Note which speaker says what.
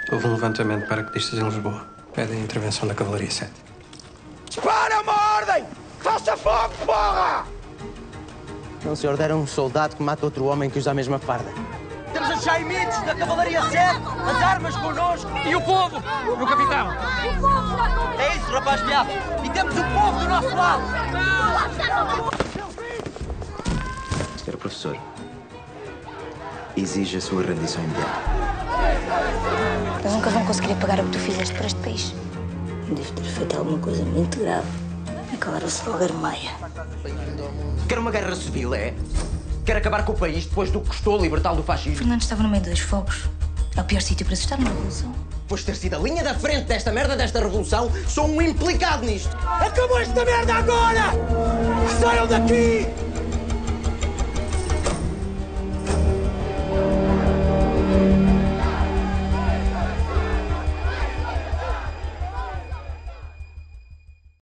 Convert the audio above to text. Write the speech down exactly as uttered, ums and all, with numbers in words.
Speaker 1: Houve um levantamento de paraquedistas em Lisboa. Pedem a intervenção da Cavalaria sete.
Speaker 2: Dispara uma ordem! Faça fogo, porra!
Speaker 3: Não se ordena um soldado que mata outro homem que usa a mesma farda.
Speaker 2: Temos os chaimitos da Cavalaria sete, as armas connosco.
Speaker 4: E o povo, meu capitão?
Speaker 2: É isso, rapaz piado. E temos o povo do nosso lado.
Speaker 3: senhor Professor, exige a sua rendição imediata.
Speaker 5: Eles nunca vão conseguir pagar o que tu fizeste para este país.
Speaker 6: Devo ter feito alguma coisa muito grave. Declarou-se logo Armeia.
Speaker 2: Quer uma guerra civil, é? Quer acabar com o país depois do que custou libertá-lo do fascismo?
Speaker 5: Fernando estava no meio dos fogos. É o pior sítio para se estar numa revolução.
Speaker 2: Depois de ter sido a linha da frente desta merda, desta revolução, sou um implicado nisto. Acabou esta merda agora! Saiam daqui!